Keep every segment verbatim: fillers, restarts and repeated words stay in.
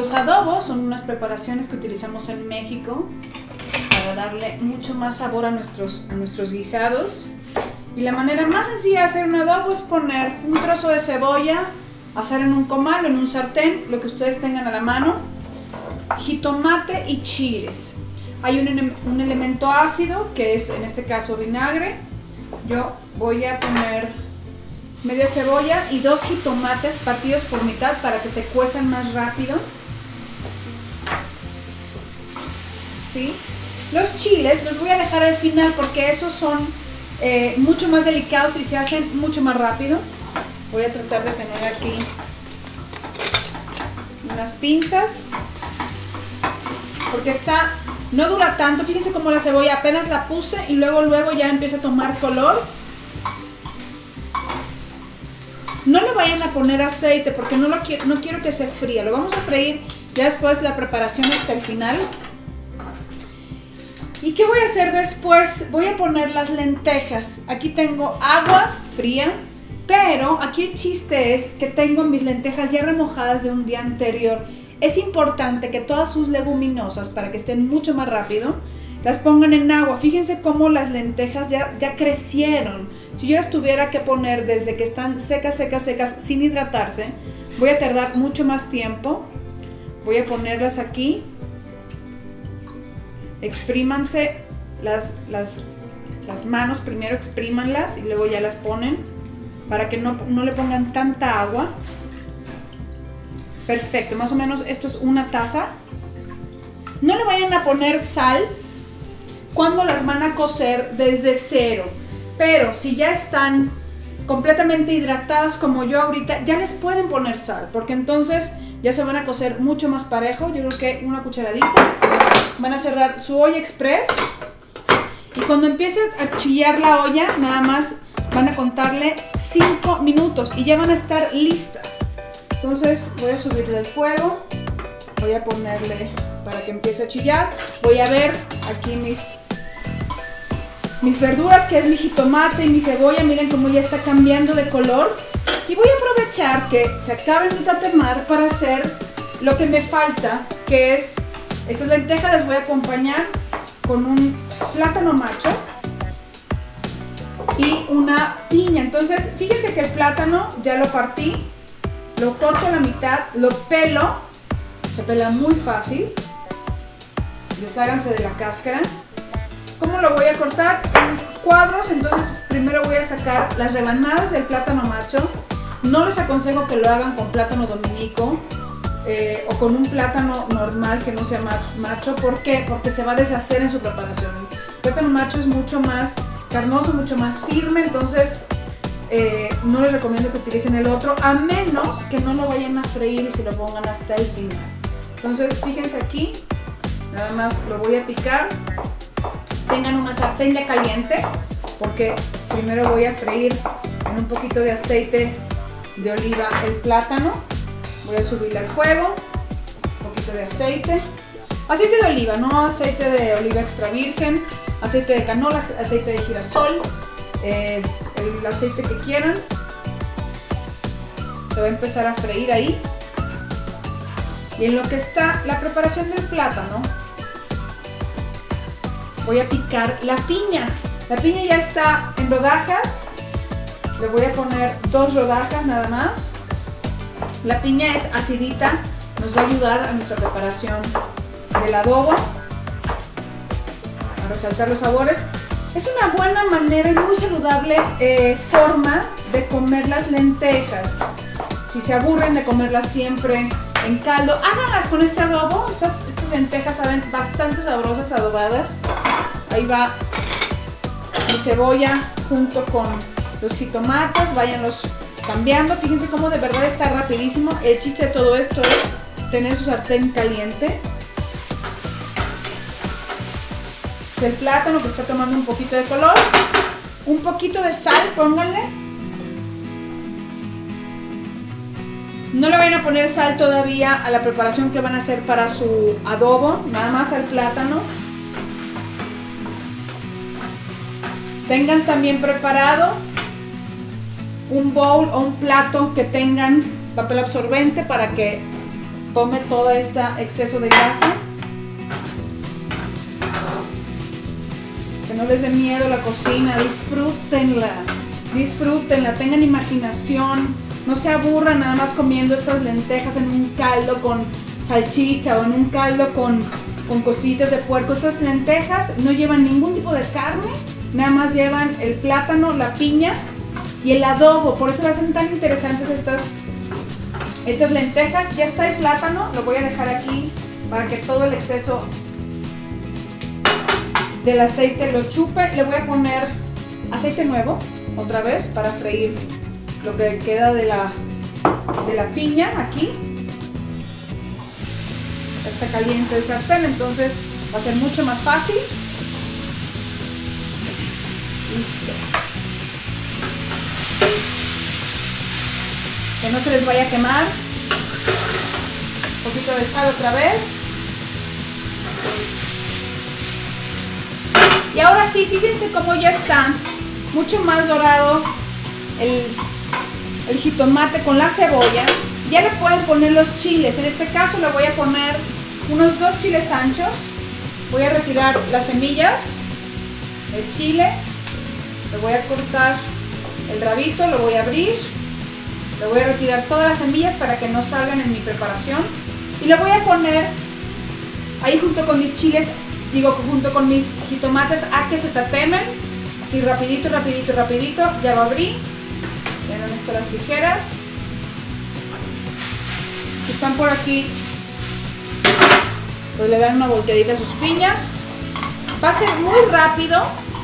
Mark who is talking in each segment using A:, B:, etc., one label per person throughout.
A: Los adobos son unas preparaciones que utilizamos en México para darle mucho más sabor a nuestros, a nuestros guisados. Y la manera más sencilla de hacer un adobo es poner un trozo de cebolla, hacer en un comal o en un sartén, lo que ustedes tengan a la mano, jitomate y chiles. Hay un, un elemento ácido que es en este caso vinagre. Yo voy a poner media cebolla y dos jitomates partidos por mitad para que se cuezan más rápido. ¿Sí? Los chiles los voy a dejar al final porque esos son eh, mucho más delicados y se hacen mucho más rápido. Voy a tratar de tener aquí unas pinzas porque esta no dura tanto. Fíjense cómo la cebolla apenas la puse y luego luego ya empieza a tomar color. No le vayan a poner aceite porque no, lo quiero, no quiero que se fría. Lo vamos a freír ya después la preparación hasta el final. ¿Y qué voy a hacer después? Voy a poner las lentejas. Aquí tengo agua fría, pero aquí el chiste es que tengo mis lentejas ya remojadas de un día anterior. Es importante que todas sus leguminosas, para que estén mucho más rápido, las pongan en agua. Fíjense cómo las lentejas ya, ya crecieron. Si yo las tuviera que poner desde que están secas, secas, secas, sin hidratarse, voy a tardar mucho más tiempo. Voy a ponerlas aquí. Exprímanse las, las, las manos, primero exprímanlas y luego ya las ponen para que no, no le pongan tanta agua. Perfecto, más o menos esto es una taza. No le vayan a poner sal cuando las van a cocer desde cero, pero si ya están completamente hidratadas como yo ahorita, ya les pueden poner sal, porque entonces ya se van a cocer mucho más parejo. Yo creo que una cucharadita. Van a cerrar su olla express y cuando empiece a chillar la olla, nada más van a contarle cinco minutos y ya van a estar listas. Entonces voy a subirle el fuego, voy a ponerle para que empiece a chillar. Voy a ver aquí mis, mis verduras, que es mi jitomate y mi cebolla. Miren cómo ya está cambiando de color. Y voy a aprovechar que se acaben de tatemar para hacer lo que me falta, que es estas lentejas. Las voy a acompañar con un plátano macho y una piña. Entonces, fíjense que el plátano ya lo partí, lo corto a la mitad, lo pelo, se pela muy fácil. Desháganse de la cáscara. ¿Cómo lo voy a cortar? En cuadros. Entonces, primero voy a sacar las rebanadas del plátano macho. No les aconsejo que lo hagan con plátano dominico. Eh, o con un plátano normal que no sea macho. ¿Por qué? Porque se va a deshacer en su preparación. El plátano macho es mucho más carnoso, mucho más firme, entonces eh, no les recomiendo que utilicen el otro, a menos que no lo vayan a freír y se lo pongan hasta el final. Entonces fíjense aquí, nada más lo voy a picar. Tengan una sartén ya caliente, porque primero voy a freír en un poquito de aceite de oliva el plátano. Voy a subirle al fuego, un poquito de aceite, aceite de oliva, no aceite de oliva extra virgen, aceite de canola, aceite de girasol, eh, el aceite que quieran. Se va a empezar a freír ahí. Y en lo que está la preparación del plátano, voy a picar la piña. La piña ya está en rodajas, le voy a poner dos rodajas nada más. La piña es acidita, nos va a ayudar a nuestra preparación del adobo, a resaltar los sabores. Es una buena manera y muy saludable eh, forma de comer las lentejas. Si se aburren de comerlas siempre en caldo, háganlas con este adobo. Estas, estas lentejas saben bastante sabrosas adobadas. Ahí va mi cebolla junto con los jitomates, váyanlos cambiando. Fíjense cómo de verdad está rapidísimo. El chiste de todo esto es tener su sartén caliente. El plátano que está tomando un poquito de color, un poquito de sal, pónganle. No le vayan a poner sal todavía a la preparación que van a hacer para su adobo, nada más al plátano. Tengan también preparado un bowl o un plato que tengan papel absorbente para que tome todo este exceso de grasa. Que no les dé miedo la cocina, disfrútenla, disfrútenla, tengan imaginación, no se aburran nada más comiendo estas lentejas en un caldo con salchicha o en un caldo con, con costillitas de puerco. Estas lentejas no llevan ningún tipo de carne, nada más llevan el plátano, la piña y el adobo, por eso hacen tan interesantes estas, estas lentejas. Ya está el plátano, lo voy a dejar aquí para que todo el exceso del aceite lo chupe. Le voy a poner aceite nuevo otra vez para freír lo que queda de la, de la piña aquí. Está caliente el sartén, entonces va a ser mucho más fácil. Listo. Que no se les vaya a quemar. Un poquito de sal otra vez. Y ahora sí, fíjense cómo ya está mucho más dorado el, el jitomate con la cebolla. Ya le pueden poner los chiles. En este caso le voy a poner unos dos chiles anchos. Voy a retirar las semillas del chile. Le voy a cortar el rabito, lo voy a abrir. Le voy a retirar todas las semillas para que no salgan en mi preparación. Y le voy a poner ahí junto con mis chiles, digo junto con mis jitomates, a que se tatemen. Así rapidito, rapidito, rapidito. Ya lo abrí. Vean esto las tijeras. Si están por aquí, pues le dan una volteadita a sus piñas. Va a ser muy rápido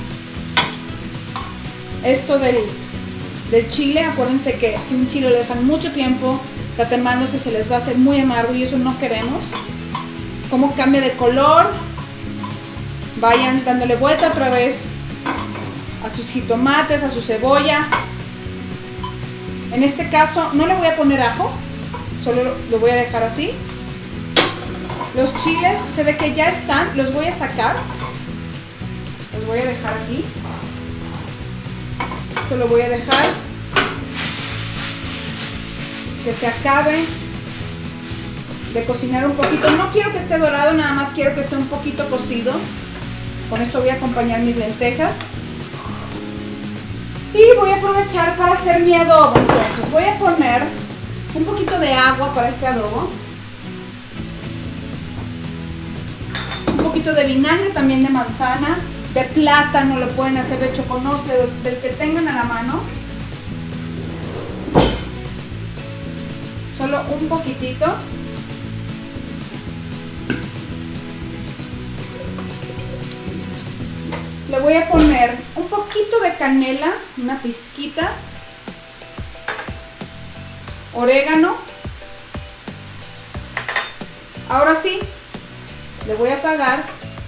A: esto del, del chile. Acuérdense que si un chile lo dejan mucho tiempo tatemándose, se les va a hacer muy amargo y eso no queremos. Cómo cambia de color. Vayan dándole vuelta otra vez a sus jitomates, a su cebolla. En este caso no le voy a poner ajo, solo lo voy a dejar así. Los chiles se ve que ya están, los voy a sacar. Los voy a dejar aquí. Esto lo voy a dejar que se acabe de cocinar un poquito. No quiero que esté dorado, nada más quiero que esté un poquito cocido. Con esto voy a acompañar mis lentejas. Y voy a aprovechar para hacer mi adobo. Entonces voy a poner un poquito de agua para este adobo. Un poquito de vinagre también de manzana, de plátano, lo pueden hacer de choconosle, del que tengan a la mano. Solo un poquitito. Le voy a poner un poquito de canela, una pizquita, orégano. Ahora sí, le voy a apagar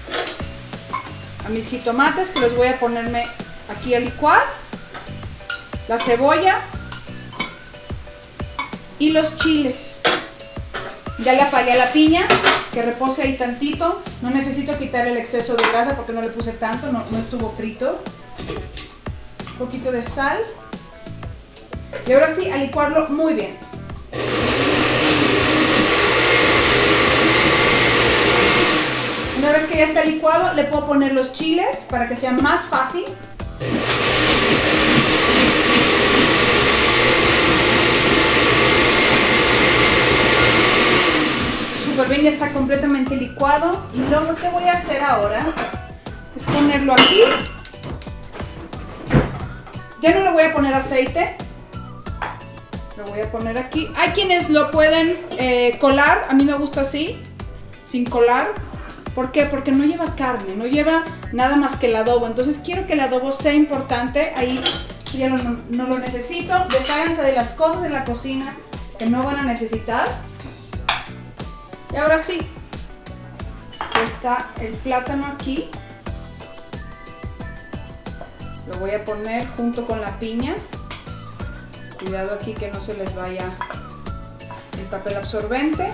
A: a mis jitomates, que los voy a ponerme aquí a licuar, la cebolla y los chiles. Ya le apagué a la piña, que repose ahí tantito. No necesito quitar el exceso de grasa porque no le puse tanto, no, no estuvo frito. Un poquito de sal. Y ahora sí, a licuarlo muy bien. Una vez que ya está licuado, le puedo poner los chiles para que sea más fácil. Súper bien, ya está completamente licuado. Y luego lo que voy a hacer ahora es ponerlo aquí. Ya no le voy a poner aceite. Lo voy a poner aquí. Hay quienes lo pueden eh, colar. A mí me gusta así, sin colar. ¿Por qué? Porque no lleva carne, no lleva nada más que el adobo. Entonces quiero que el adobo sea importante. Ahí ya no, no lo necesito. Desháganse de las cosas en la cocina que no van a necesitar. Y ahora sí, está el plátano aquí. Lo voy a poner junto con la piña. Cuidado aquí que no se les vaya el papel absorbente.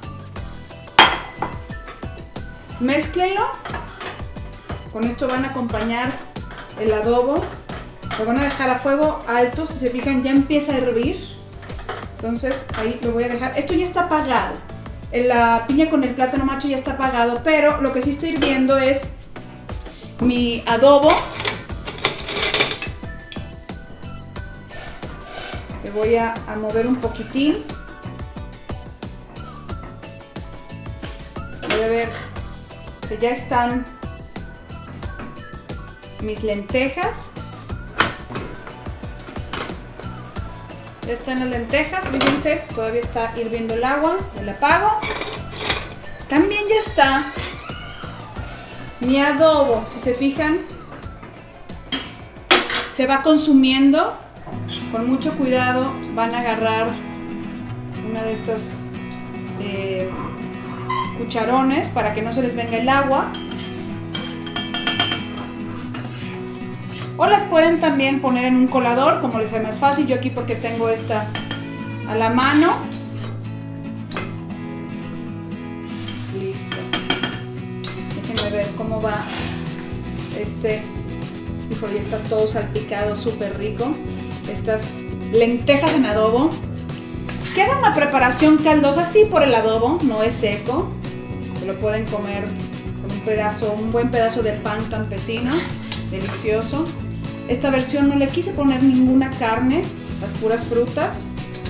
A: Mézclenlo. Con esto van a acompañar el adobo. Lo van a dejar a fuego alto. Si se fijan, ya empieza a hervir. Entonces ahí lo voy a dejar. Esto ya está apagado. la piña con el plátano macho ya está apagado, pero lo que sí está hirviendo es mi adobo, que voy a, a mover un poquitín. Voy a ver que ya están mis lentejas. Ya están las lentejas, fíjense, todavía está hirviendo el agua, ya la apago. También ya está mi adobo, si se fijan, se va consumiendo. Con mucho cuidado van a agarrar una de estas eh, cucharones para que no se les venga el agua. O las pueden también poner en un colador, como les sea más fácil. Yo aquí porque tengo esta a la mano. Listo. Déjenme ver cómo va este. Híjole, ya está todo salpicado, súper rico. Estas lentejas en adobo. Queda una preparación caldosa, sí, por el adobo, no es seco. Se lo pueden comer con un pedazo, un buen pedazo de pan campesino. Delicioso. Esta versión no le quise poner ninguna carne, las puras frutas.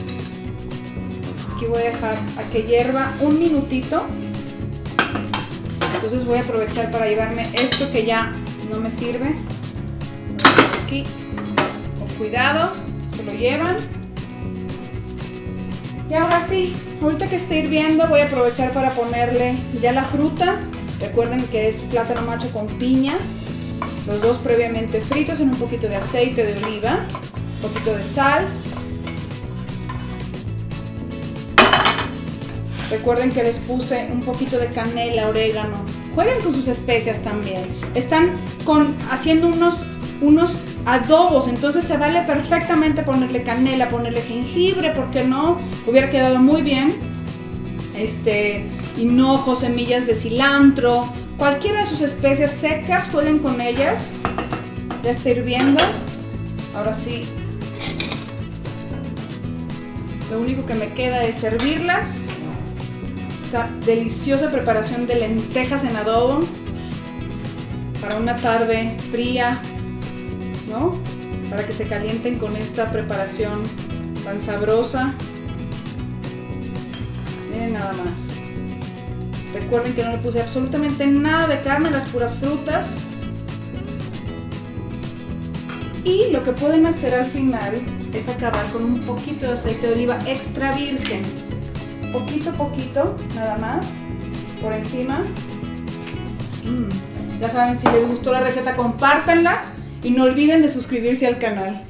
A: Aquí voy a dejar a que hierva un minutito. Entonces voy a aprovechar para llevarme esto que ya no me sirve. Aquí, con cuidado, se lo llevan. Y ahora sí, ahorita que esté hirviendo voy a aprovechar para ponerle ya la fruta. Recuerden que es plátano macho con piña. Los dos previamente fritos en un poquito de aceite de oliva, un poquito de sal. Recuerden que les puse un poquito de canela, orégano. Jueguen con sus especias también. Están con, haciendo unos, unos adobos, entonces se vale perfectamente ponerle canela, ponerle jengibre, porque no, hubiera quedado muy bien. Este, hinojo, semillas de cilantro. Cualquiera de sus especias secas, jueguen con ellas. Ya está hirviendo. Ahora sí, lo único que me queda es servirlas. Esta deliciosa preparación de lentejas en adobo para una tarde fría, ¿no? Para que se calienten con esta preparación tan sabrosa. Miren nada más. Recuerden que no le puse absolutamente nada de carne, las puras frutas. Y lo que pueden hacer al final es acabar con un poquito de aceite de oliva extra virgen. Poquito, poquito, nada más, por encima. Mm. Ya saben, si les gustó la receta, compártanla y no olviden de suscribirse al canal.